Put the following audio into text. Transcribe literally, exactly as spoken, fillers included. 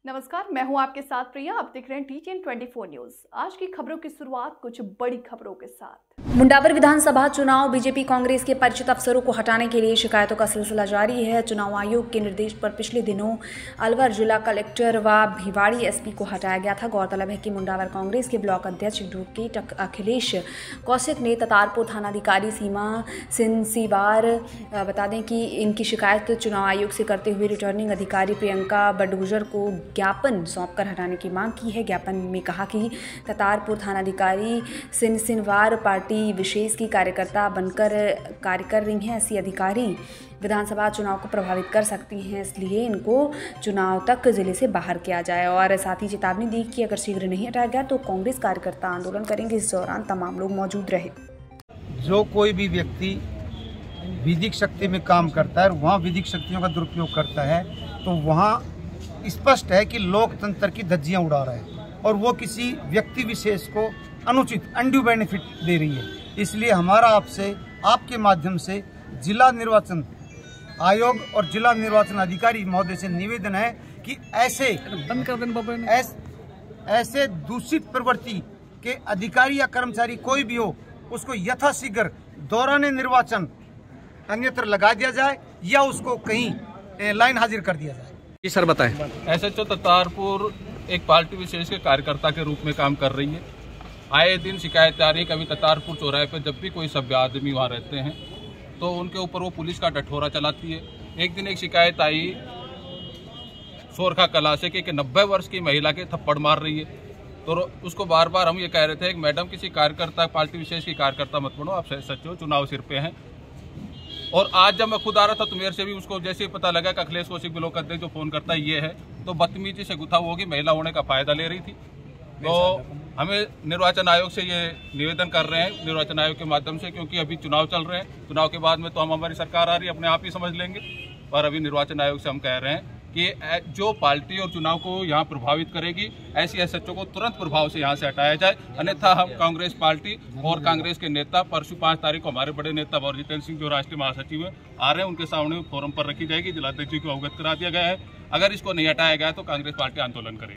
नमस्कार, मैं हूं आपके साथ प्रिया। आप देख रहे हैं T ten twenty four news. आज की खबरों की शुरुआत कुछ बड़ी खबरों के साथ। मुंडावर विधानसभा चुनाव बीजेपी कांग्रेस के परिचित अफसरों को हटाने के लिए शिकायतों का सिलसिला जारी है। चुनाव आयोग के निर्देश पर पिछले दिनों अलवर जिला कलेक्टर व भिवाड़ी एसपी को हटाया गया था। गौरतलब है कि मुंडावर कांग्रेस के ब्लॉक अध्यक्ष एडवोकेट अखिलेश कौशिक ने ततारपुर थानाधिकारी सीमा सिंसीवार बता दें कि इनकी शिकायत चुनाव आयोग से करते हुए रिटर्निंग अधिकारी प्रियंका बडगुजर को ज्ञापन सौंपकर हटाने की मांग की है। ज्ञापन में कहा कि ततारपुर थानाधिकारी सिंसिनवार पार्टी विशेष की कार्यकर्ता बनकर कार्य कर रही हैं। ऐसी अधिकारी विधानसभा चुनाव को प्रभावित कर सकती हैं, इसलिए इनको चुनाव तक जिले से बाहर किया जाए। और साथ ही चेतावनी दी कि अगर शीघ्र नहीं हटाया गया तो कांग्रेस कार्यकर्ता आंदोलन करेंगे। इस दौरान तमाम लोग मौजूद रहे। जो कोई भी व्यक्ति विधिक शक्ति में काम करता है और वहाँ विधिक शक्तियों का दुरुपयोग करता है तो वहाँ स्पष्ट है कि लोकतंत्र की धज्जियां उड़ा रहा है और वो किसी व्यक्ति विशेष को अनुचित अनड्यू बेनिफिट दे रही है। इसलिए हमारा आपसे आपके माध्यम से जिला निर्वाचन आयोग और जिला निर्वाचन अधिकारी महोदय से निवेदन है कि ऐसे ऐस, ऐसे दूषित प्रवृत्ति के अधिकारी या कर्मचारी कोई भी हो उसको यथाशीघ्र दौरान निर्वाचन अन्यत्र लगा दिया जाए या उसको कहीं लाइन हाजिर कर दिया जाए। जी सर बताएं। एसएचओ ततारपुर एक पार्टी विशेष के कार्यकर्ता के रूप में काम कर रही है। आए दिन शिकायत आ रही है। कभी ततारपुर चौराहे पर जब भी कोई सभ्य आदमी वहाँ रहते हैं तो उनके ऊपर वो पुलिस का डठोरा चलाती है। एक दिन एक शिकायत आई सोरखा कला से कि नब्बे वर्ष की महिला के थप्पड़ मार रही है। तो उसको बार बार हम ये कह रहे थे कि मैडम किसी कार्यकर्ता पार्टी विशेष की कार्यकर्ता मत बनो, आप सचिव चुनाव सिर पे हैं। और आज जब मैं खुद आ रहा था तो मेरे से भी उसको जैसे ही पता लगा कि अखिलेश कौशिक ब्लॉक अध्यक्ष जो फोन करता है ये है, तो बदतमीजी से गुथा होगी, महिला होने का फायदा ले रही थी। तो हमें निर्वाचन आयोग से ये निवेदन कर रहे हैं, निर्वाचन आयोग के माध्यम से, क्योंकि अभी चुनाव चल रहे हैं। चुनाव के बाद में तो हम हमारी सरकार आ रही है, अपने आप ही समझ लेंगे। और अभी निर्वाचन आयोग से हम कह रहे हैं कि जो पार्टी और चुनाव को यहाँ प्रभावित करेगी ऐसी एसएचओ को तुरंत प्रभाव से यहाँ से हटाया जाए, अन्यथा हम कांग्रेस पार्टी और कांग्रेस के नेता परसों पाँच तारीख को हमारे बड़े नेता और जितेंद्र सिंह जो राष्ट्रीय महासचिव है आ रहे हैं, उनके सामने फोरम पर रखी जाएगी। जिलाध्यक्ष को अवगत करा दिया गया है। अगर इसको नहीं हटाया गया तो कांग्रेस पार्टी आंदोलन करेगी।